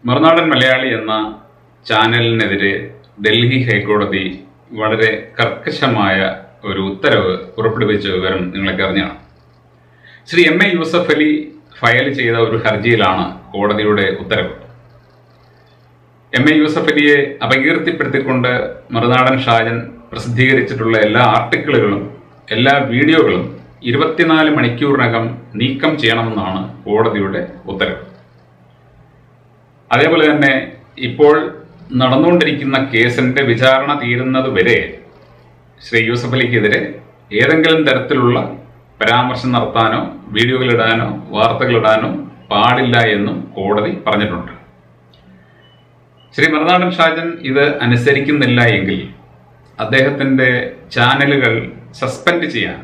മറുനാടൻ മലയാളി എന്ന ചാനലിനെതിരെ ഡൽഹി ഹൈക്കോടതി വളരെ കർക്കശമായ ഒരു ഉത്തരവ് പുറപ്പെടുവിച്ച വിവരം നിങ്ങളൊക്കെ അറിഞ്ഞാണ്. Shri M A Yusuf Ali file ചെയ്ത ഒരു ഹർജിയിലാണ് കോടതിയുടെ ഉത്തരവ്. എം എ യൂസഫ് അലിയെ അപകീർത്തിപ്പെടുത്തിക്കൊണ്ട് മറുനാടൻ ഷാജൻ പ്രസിദ്ധീകരിച്ചിട്ടുള്ള എല്ലാ ആർട്ടിക്കിളുകളും എല്ലാ വീഡിയോകളും 24 മണിക്കൂറിനകം നീക്കം ചെയ്യണമെന്നാണ് കോടതിയുടെ ഉത്തരവ്. അതേപോലെ തന്നെ ഇപ്പോൾ നടന്നുകൊണ്ടിരിക്കുന്ന കേസിന്റെ വിചാരണ തീരുന്നത് വരെ ശ്രീ യൂസഫ് അലിക്കെതിരെ ഏതെങ്കിലും തരത്തിലുള്ള പരാമർശം നടത്താനോ വീഡിയോകളിടാനോ വാർത്തകളിടാനോ പാടില്ല എന്നും കോടതി പറഞ്ഞിട്ടുണ്ട്. ശ്രീ മറുനാടൻ ഷാജൻ ഇത് അനുസരിക്കുന്നില്ല എങ്കിൽ അദ്ദേഹത്തിന്റെ ചാനലുകൾ സസ്പെൻഡ് ചെയ്യാൻ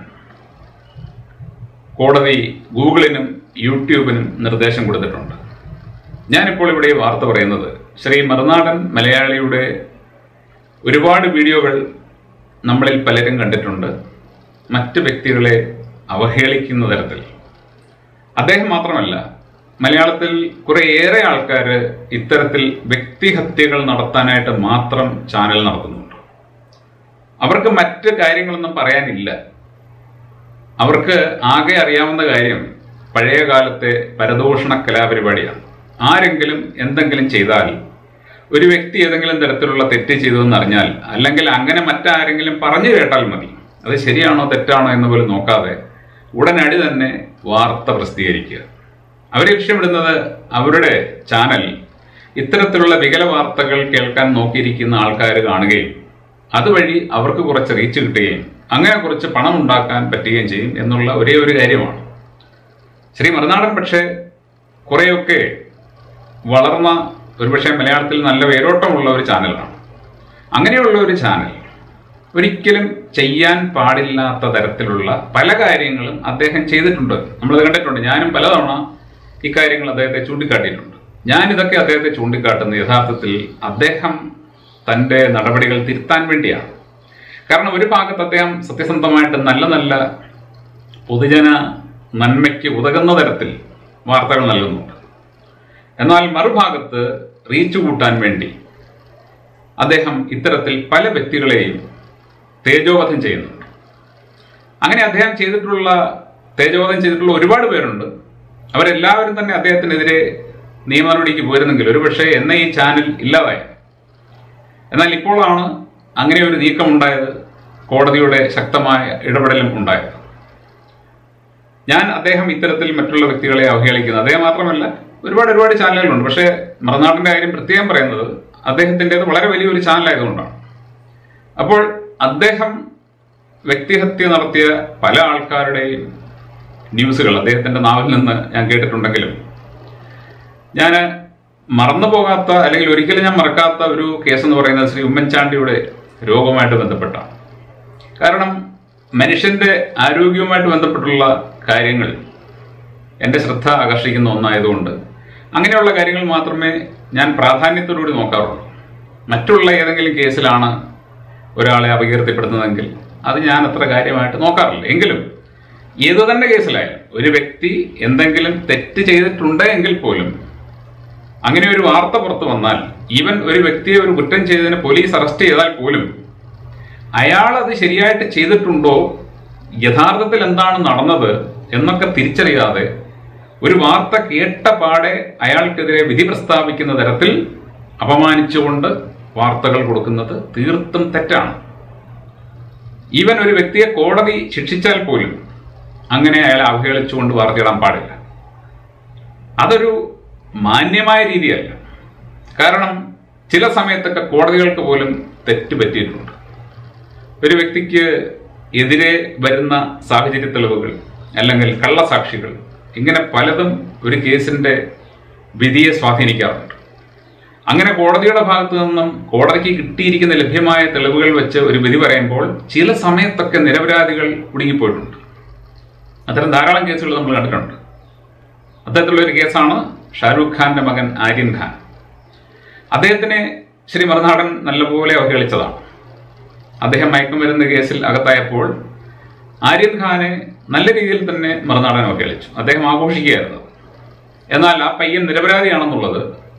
കോടതി ഗൂഗിളിനും യൂട്യൂബിനും നിർദ്ദേശം കൊടുത്തിട്ടുണ്ട്. ഞാനിപ്പോൾ ഇവിടെ വാർത്ത പറയുന്നത് ശ്രീ മറുനാടൻ മലയാളിയുടെ ഒരുപാട് വീഡിയോകൾ നമ്മളിൽ പലരും കണ്ടിട്ടുണ്ട്. മറ്റ് വ്യക്തികളെ അവഹേളിക്കുന്ന തരത്തിൽ. അദ്ദേഹം മാത്രമല്ല, മലയാളത്തിൽ കുറേയേറെ ആൾക്കാർ ഇത്തരത്തിൽ വ്യക്തിഹത്യകൾ നടത്താനായിട്ട് മാത്രം ചാനൽ നടത്തുന്നുണ്ട്. അവർക്ക് മറ്റ് കാര്യങ്ങളൊന്നും പറയാനില്ല. അവർക്ക് ആകെ അറിയാവുന്ന കാര്യം പഴയ കാലത്തെ പരദൂഷണ കലാപരിപാടിയാണ്. ആരെങ്കിലും എന്തെങ്കിലും ചെയ്താൽ, ഒരു വ്യക്തി ഏതെങ്കിലും തരത്തിലുള്ള തെറ്റ് ചെയ്തതെന്ന് അറിഞ്ഞാൽ, അല്ലെങ്കിൽ അങ്ങനെ മറ്റാരെങ്കിലും പറഞ്ഞു കേട്ടാൽ മതി, അത് ശരിയാണോ തെറ്റാണോ എന്ന് പോലും നോക്കാതെ ഉടനടി തന്നെ വാർത്ത പ്രസിദ്ധീകരിക്കുക. അവരെ ലക്ഷ്യമിടുന്നത് അവരുടെ ചാനൽ ഇത്തരത്തിലുള്ള വികല വാർത്തകൾ കേൾക്കാൻ നോക്കിയിരിക്കുന്ന ആൾക്കാർ കാണുകയും അതുവഴി അവർക്ക് കുറച്ച് റീച്ച് കിട്ടുകയും അങ്ങനെ കുറച്ച് പണം ഉണ്ടാക്കാൻ പറ്റുകയും ചെയ്യും എന്നുള്ള ഒരേ ഒരു കാര്യമാണ്. ശ്രീ മറുനാടൻ പക്ഷേ കുറേയൊക്കെ വളർന്ന, ഒരുപക്ഷെ മലയാളത്തിൽ നല്ല വേരോട്ടമുള്ള ഒരു ചാനലാണ്. അങ്ങനെയുള്ള ഒരു ചാനൽ ഒരിക്കലും ചെയ്യാൻ പാടില്ലാത്ത തരത്തിലുള്ള പല കാര്യങ്ങളും അദ്ദേഹം ചെയ്തിട്ടുണ്ട്. നമ്മളത് കണ്ടിട്ടുണ്ട്. ഞാനും പലതവണ ഇക്കാര്യങ്ങൾ അദ്ദേഹത്തെ ചൂണ്ടിക്കാട്ടിയിട്ടുണ്ട്. ഞാനിതൊക്കെ അദ്ദേഹത്തെ ചൂണ്ടിക്കാട്ടുന്നത് യഥാർത്ഥത്തിൽ അദ്ദേഹം തൻ്റെ നടപടികൾ തിരുത്താൻ വേണ്ടിയാണ്. കാരണം ഒരു ഭാഗത്ത് അദ്ദേഹം സത്യസന്ധമായിട്ട് നല്ല നല്ല പൊതുജന നന്മയ്ക്ക് ഉതകുന്ന തരത്തിൽ വാർത്തകൾ നൽകുന്നുണ്ട്. എന്നാൽ മറുഭാഗത്ത് റീച്ച് കൂട്ടാൻ വേണ്ടി അദ്ദേഹം ഇത്തരത്തിൽ പല വ്യക്തികളെയും തേജോവധം ചെയ്യുന്നുണ്ട്. അങ്ങനെ അദ്ദേഹം തേജോവധം ചെയ്തിട്ടുള്ള ഒരുപാട് പേരുണ്ട്. അവരെല്ലാവരും തന്നെ അദ്ദേഹത്തിനെതിരെ നിയമ നടപടിക്ക് പോയിരുന്നെങ്കിൽ ഒരുപക്ഷെ എന്ന ഈ ചാനൽ ഇല്ലാതായി. എന്നാൽ ഇപ്പോഴാണ് അങ്ങനെ ഒരു നീക്കമുണ്ടായത്, കോടതിയുടെ ശക്തമായ ഇടപെടലും ഉണ്ടായത്. അദ്ദേഹം ഇത്തരത്തിൽ മറ്റുള്ള വ്യക്തികളെ അവഹേളിക്കുന്നത്, അദ്ദേഹം മാത്രമല്ല ഒരുപാട് ചാനലുകളുണ്ട്. പക്ഷേ മറുനാടിന്റെ കാര്യം പ്രത്യേകം പറയുന്നത് അദ്ദേഹത്തിൻ്റെത് വളരെ വലിയൊരു ചാനലായതുകൊണ്ടാണ്. അപ്പോൾ അദ്ദേഹം വ്യക്തിഹത്യ നടത്തിയ പല ആൾക്കാരുടെയും ന്യൂസുകൾ അദ്ദേഹത്തിൻ്റെ നാവിൽ നിന്ന് ഞാൻ കേട്ടിട്ടുണ്ടെങ്കിലും ഞാൻ മറന്നു പോകാത്ത, അല്ലെങ്കിൽ ഒരിക്കലും ഞാൻ മറക്കാത്ത ഒരു കേസെന്ന് പറയുന്നത് ശ്രീ ഉമ്മൻചാണ്ടിയുടെ രോഗവുമായിട്ട് ബന്ധപ്പെട്ടാണ്. കാരണം മനുഷ്യന്റെ ആരോഗ്യവുമായിട്ട് ബന്ധപ്പെട്ടുള്ള കാര്യങ്ങൾ എൻ്റെ ശ്രദ്ധ ആകർഷിക്കുന്ന ഒന്നായതുകൊണ്ട് അങ്ങനെയുള്ള കാര്യങ്ങൾ മാത്രമേ ഞാൻ പ്രാധാന്യത്തോടുകൂടി നോക്കാറുള്ളൂ. മറ്റുള്ള ഏതെങ്കിലും കേസിലാണ് ഒരാളെ അപകീർത്തിപ്പെടുത്തുന്നതെങ്കിൽ അത് ഞാൻ അത്ര കാര്യമായിട്ട് നോക്കാറില്ല. എങ്കിലും ഏതു തന്നെ കേസിലായാലും ഒരു വ്യക്തി എന്തെങ്കിലും തെറ്റ് ചെയ്തിട്ടുണ്ട് എങ്കിൽ പോലും അങ്ങനെ ഒരു വാർത്ത പുറത്തു വന്നാൽ, ഈവൻ ഒരു വ്യക്തിയെ ഒരു കുറ്റം ചെയ്തതിന് പോലീസ് അറസ്റ്റ് ചെയ്താൽ പോലും അയാൾ അത് ശരിയായിട്ട് ചെയ്തിട്ടുണ്ടോ, യഥാർത്ഥത്തിൽ എന്താണ് നടന്നത് എന്നൊക്കെ തിരിച്ചറിയാതെ ഒരു വാർത്ത കേട്ട പാടെ അയാൾക്കെതിരെ വിധി പ്രസ്താവിക്കുന്ന തരത്തിൽ അപമാനിച്ചുകൊണ്ട് വാർത്തകൾ കൊടുക്കുന്നത് തീർത്തും തെറ്റാണ്. ഈവൻ ഒരു വ്യക്തിയെ കോടതി ശിക്ഷിച്ചാൽ പോലും അങ്ങനെ അയാളെ അവഹേളിച്ചുകൊണ്ട് വാർത്തയിടാൻ പാടില്ല. അതൊരു മാന്യമായ രീതിയല്ല. കാരണം ചില സമയത്തൊക്കെ കോടതികൾക്ക് പോലും തെറ്റ് പറ്റിയിട്ടുണ്ട്. ഒരു വ്യക്തിക്ക് എതിരെ വരുന്ന സാഹചര്യ തെളിവുകൾ അല്ലെങ്കിൽ കള്ളസാക്ഷികൾ, ഇങ്ങനെ പലതും ഒരു കേസിന്റെ വിധിയെ സ്വാധീനിക്കാറുണ്ട്. അങ്ങനെ കോടതിയുടെ ഭാഗത്തു നിന്നും കോടതിക്ക് കിട്ടിയിരിക്കുന്ന ലഭ്യമായ തെളിവുകൾ വെച്ച് ഒരു വിധി പറയുമ്പോൾ ചില സമയത്തൊക്കെ നിരപരാധികൾ കുടുങ്ങിപ്പോയിട്ടുണ്ട്. അത്തരം ധാരാളം കേസുകൾ നമ്മൾ കണ്ടിട്ടുണ്ട്. അത്തരത്തിലുള്ള ഒരു കേസാണ് ഷാരൂഖ് ഖാന്റെ മകൻ ആര്യൻ ഖാൻ. അദ്ദേഹത്തിനെ ശ്രീ മറുനാടൻ നല്ലപോലെ അവഹേളിച്ചതാണ്. അദ്ദേഹം മയക്കുമരുന്ന് കേസിൽ അകത്തായപ്പോൾ ആര്യൻ ഖാനെ നല്ല രീതിയിൽ തന്നെ മറുനാടൻ അവഹേളിച്ചു. അദ്ദേഹം ആഘോഷിക്കുകയായിരുന്നു. എന്നാൽ ആ പയ്യൻ നിരപരാധിയാണെന്നുള്ളത്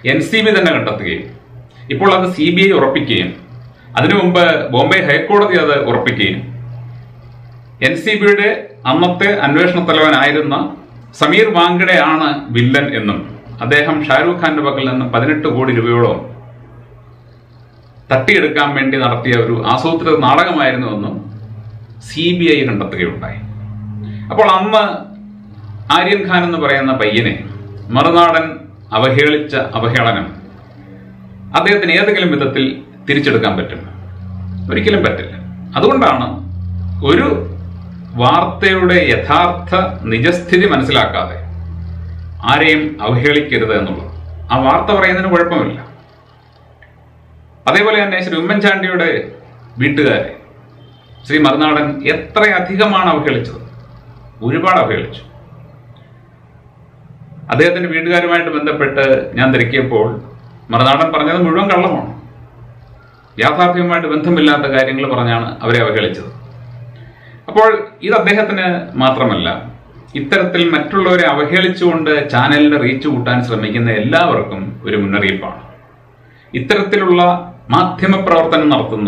NCB തന്നെ കണ്ടെത്തുകയും ഇപ്പോൾ അത് CBI ഉറപ്പിക്കുകയും അതിനു മുമ്പ് ബോംബെ ഹൈക്കോടതി അത് ഉറപ്പിക്കുകയും NCBയുടെ അന്നത്തെ അന്വേഷണ തലവനായിരുന്ന സമീർ വാങ്കഡെയാണ് വില്ലൻ എന്നും അദ്ദേഹം ഷാരൂഖ് ഖാന്റെ പക്കൽ നിന്നും 18 കോടി രൂപയോളം തട്ടിയെടുക്കാൻ വേണ്ടി നടത്തിയ ഒരു ആസൂത്രിത നാടകമായിരുന്നുവെന്നും CBI കണ്ടെത്തുകയുണ്ടായി. അപ്പോൾ അന്ന് ആര്യൻ ഖാൻ എന്ന് പറയുന്ന പയ്യനെ മറുനാടൻ അവഹേളിച്ച അവഹേളനം അദ്ദേഹത്തിന് ഏതെങ്കിലും വിധത്തിൽ തിരിച്ചെടുക്കാൻ പറ്റും? ഒരിക്കലും പറ്റില്ല. അതുകൊണ്ടാണ് ഒരു വാർത്തയുടെ യഥാർത്ഥ നിജസ്ഥിതി മനസ്സിലാക്കാതെ ആരെയും അവഹേളിക്കരുത് എന്നുള്ളത്. ആ വാർത്ത പറയുന്നതിന് കുഴപ്പമില്ല. അതേപോലെ തന്നെ ശ്രീ ഉമ്മൻചാണ്ടിയുടെ വീട്ടുകാരെ ശ്രീ മറുനാടൻ എത്രയധികമാണ് അവഹേളിച്ചത്? ഒരുപാട് അവഹേളിച്ചു. അദ്ദേഹത്തിന്റെ വീട്ടുകാരുമായിട്ട് ബന്ധപ്പെട്ട് ഞാൻ തിരക്കിയപ്പോൾ മറുനാടൻ പറഞ്ഞത് മുഴുവൻ കള്ളമാണ്. യാഥാർത്ഥ്യവുമായിട്ട് ബന്ധമില്ലാത്ത കാര്യങ്ങൾ പറഞ്ഞാണ് അവരെ അവഹേളിച്ചത്. അപ്പോൾ ഇത് അദ്ദേഹത്തിന് മാത്രമല്ല, ഇത്തരത്തിൽ മറ്റുള്ളവരെ അവഹേളിച്ചുകൊണ്ട് ചാനലിന്റെ റീച്ച് കൂട്ടാൻ ശ്രമിക്കുന്ന എല്ലാവർക്കും ഒരു മുന്നറിയിപ്പാണ്. ഇത്തരത്തിലുള്ള മാധ്യമപ്രവർത്തനം നടത്തുന്ന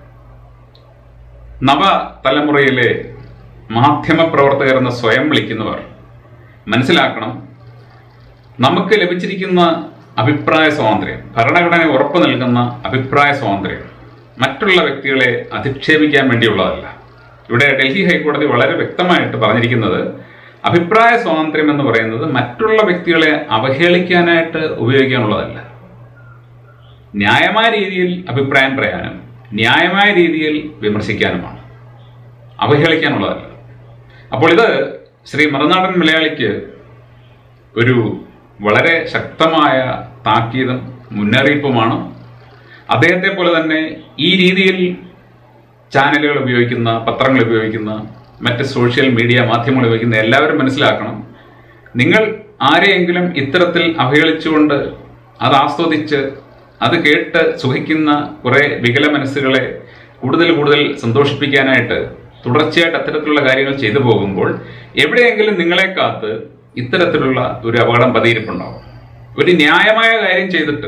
നവതലമുറയിലെ മാധ്യമപ്രവർത്തകർ എന്ന് സ്വയം വിളിക്കുന്നവർ മനസ്സിലാക്കണം, നമുക്ക് ലഭിച്ചിരിക്കുന്ന അഭിപ്രായ സ്വാതന്ത്ര്യം, ഭരണഘടന ഉറപ്പു നൽകുന്ന അഭിപ്രായ സ്വാതന്ത്ര്യം മറ്റുള്ള വ്യക്തികളെ അധിക്ഷേപിക്കാൻ വേണ്ടിയുള്ളതല്ല. ഇവിടെ ഡൽഹി ഹൈക്കോടതി വളരെ വ്യക്തമായിട്ട് പറഞ്ഞിരിക്കുന്നത് അഭിപ്രായ സ്വാതന്ത്ര്യം എന്ന് പറയുന്നത് മറ്റുള്ള വ്യക്തികളെ അവഹേളിക്കാനായിട്ട് ഉപയോഗിക്കാനുള്ളതല്ല. ന്യായമായ രീതിയിൽ അഭിപ്രായം പറയാനും ന്യായമായ രീതിയിൽ വിമർശിക്കാനുമാണ്, അവഹേളിക്കാനുള്ളതല്ല. അപ്പോൾ ഇത് ശ്രീ മറുനാടൻ മലയാളിക്ക് ഒരു വളരെ ശക്തമായ താക്കീതും മുന്നറിയിപ്പുമാണ്. അദ്ദേഹത്തെ പോലെ തന്നെ ഈ രീതിയിൽ ചാനലുകൾ ഉപയോഗിക്കുന്ന, പത്രങ്ങൾ ഉപയോഗിക്കുന്ന, മറ്റ് സോഷ്യൽ മീഡിയ മാധ്യമങ്ങൾ ഉപയോഗിക്കുന്ന എല്ലാവരും മനസ്സിലാക്കണം, നിങ്ങൾ ആരെയെങ്കിലും ഇത്തരത്തിൽ അവഹേളിച്ചുകൊണ്ട് അത് ആസ്വദിച്ച് അത് കേട്ട് സുഖിക്കുന്ന കുറെ വികല മനസ്സുകളെ കൂടുതൽ കൂടുതൽ സന്തോഷിപ്പിക്കാനായിട്ട് തുടർച്ചയായിട്ട് അത്തരത്തിലുള്ള കാര്യങ്ങൾ ചെയ്തു പോകുമ്പോൾ എവിടെയെങ്കിലും നിങ്ങളെ കാത്ത് ഇത്തരത്തിലുള്ള ഒരു അപകടം പതിയിരിപ്പുണ്ടാവും. ഒരു ന്യായമായ കാര്യം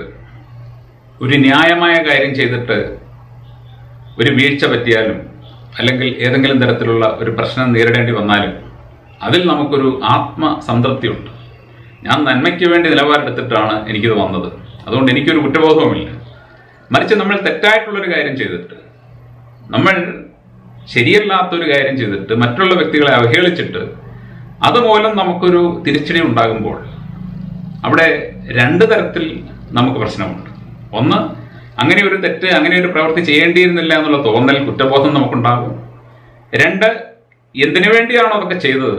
ചെയ്തിട്ട് ഒരു വീഴ്ച പറ്റിയാലും അല്ലെങ്കിൽ ഏതെങ്കിലും തരത്തിലുള്ള ഒരു പ്രശ്നം നേരിടേണ്ടി വന്നാലും അതിൽ നമുക്കൊരു ആത്മസംതൃപ്തിയുണ്ട്. ഞാൻ നന്മയ്ക്ക് വേണ്ടി നിലപാടെടുത്തിട്ടാണ് എനിക്കിത് വന്നത്, അതുകൊണ്ട് എനിക്കൊരു കുറ്റബോധവുമില്ല. മറിച്ച് നമ്മൾ തെറ്റായിട്ടുള്ളൊരു കാര്യം ചെയ്തിട്ട്, നമ്മൾ ശരിയല്ലാത്തൊരു കാര്യം ചെയ്തിട്ട് മറ്റുള്ള വ്യക്തികളെ അവഹേളിച്ചിട്ട് അതുമൂലം നമുക്കൊരു തിരിച്ചടി ഉണ്ടാകുമ്പോൾ അവിടെ രണ്ട് തരത്തിൽ നമുക്ക് പ്രശ്നമുണ്ട്. ഒന്ന്, അങ്ങനെ ഒരു തെറ്റ്, അങ്ങനെ ഒരു പ്രവൃത്തി ചെയ്യേണ്ടിയിരുന്നില്ല എന്നുള്ള തോന്നൽ, കുറ്റബോധം നമുക്കുണ്ടാകും. രണ്ട്, എന്തിനു വേണ്ടിയാണോ അതൊക്കെ ചെയ്തത്,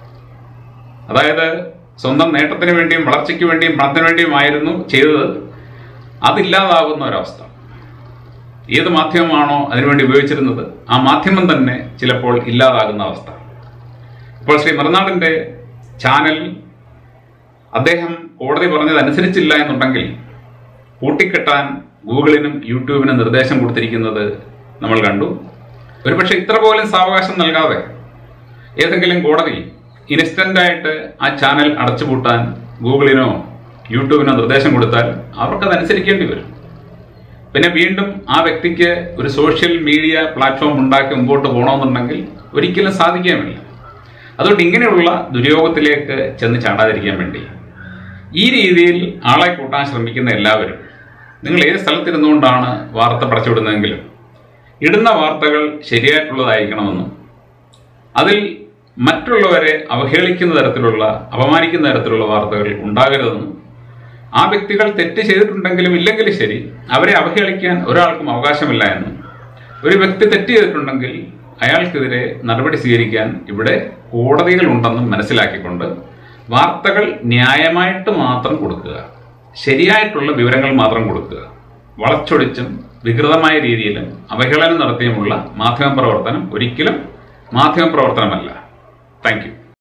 അതായത് സ്വന്തം നേട്ടത്തിന് വേണ്ടിയും വളർച്ചയ്ക്ക് വേണ്ടിയും പണത്തിന് വേണ്ടിയുമായിരുന്നു ചെയ്തത്, അതില്ലാതാകുന്ന ഒരവസ്ഥ. ഏത് മാധ്യമമാണോ അതിനുവേണ്ടി ഉപയോഗിച്ചിരുന്നത് ആ മാധ്യമം തന്നെ ചിലപ്പോൾ ഇല്ലാതാകുന്ന അവസ്ഥ. ഇപ്പോൾ ശ്രീ മറുനാടന്റെ ചാനൽ അദ്ദേഹം കോടതി പറഞ്ഞത് അനുസരിച്ചില്ല എന്നുണ്ടെങ്കിൽ പൂട്ടിക്കെട്ടാൻ ഗൂഗിളിനും യൂട്യൂബിനും നിർദ്ദേശം കൊടുത്തിരിക്കുന്നത് നമ്മൾ കണ്ടു. ഒരുപക്ഷെ ഇത്ര പോലും സാവകാശം നൽകാതെ ഏതെങ്കിലും കോടതി ഇൻസ്റ്റന്റായിട്ട് ആ ചാനൽ അടച്ചുപൂട്ടാൻ ഗൂഗിളിനോ യൂട്യൂബിനോ നിർദ്ദേശം കൊടുത്താൽ അവർക്കതനുസരിക്കേണ്ടി വരും. പിന്നെ വീണ്ടും ആ വ്യക്തിക്ക് ഒരു സോഷ്യൽ മീഡിയ പ്ലാറ്റ്ഫോം ഉണ്ടാക്കി മുമ്പോട്ട് പോകണമെന്നുണ്ടെങ്കിൽ ഒരിക്കലും സാധിക്കാമില്ല. അതുകൊണ്ട് ഇങ്ങനെയുള്ള ദുര്യോഗത്തിലേക്ക് ചെന്ന് ചാടാതിരിക്കാൻ വേണ്ടി ഈ രീതിയിൽ ആളെ കൂട്ടാൻ ശ്രമിക്കുന്ന എല്ലാവരും, നിങ്ങൾ ഏത് സ്ഥലത്തിരുന്നുകൊണ്ടാണ് വാർത്ത പടച്ചുവിടുന്നതെങ്കിലും ഇടുന്ന വാർത്തകൾ ശരിയായിട്ടുള്ളതായിരിക്കണമെന്നും അതിൽ മറ്റുള്ളവരെ അവഹേളിക്കുന്ന തരത്തിലുള്ള, അപമാനിക്കുന്ന തരത്തിലുള്ള വാർത്തകൾ ഉണ്ടാകരുതെന്നും, ആ വ്യക്തികൾ തെറ്റ് ചെയ്തിട്ടുണ്ടെങ്കിലും ഇല്ലെങ്കിലും ശരി അവരെ അവഹേളിക്കാൻ ഒരാൾക്കും അവകാശമില്ല എന്നും, ഒരു വ്യക്തി തെറ്റ് ചെയ്തിട്ടുണ്ടെങ്കിൽ അയാൾക്കെതിരെ നടപടി സ്വീകരിക്കാൻ ഇവിടെ കോടതികളുണ്ടെന്നും മനസ്സിലാക്കിക്കൊണ്ട് വാർത്തകൾ ന്യായമായിട്ട് മാത്രം കൊടുക്കുക, ശരിയായിട്ടുള്ള വിവരങ്ങൾ മാത്രം കൊടുക്കുക. വളച്ചൊടിച്ചും വികൃതമായ രീതിയിലും അവഹേളനം നടത്തിയുമുള്ള മാധ്യമപ്രവർത്തനം ഒരിക്കലും മാധ്യമപ്രവർത്തനമല്ല. Thank you.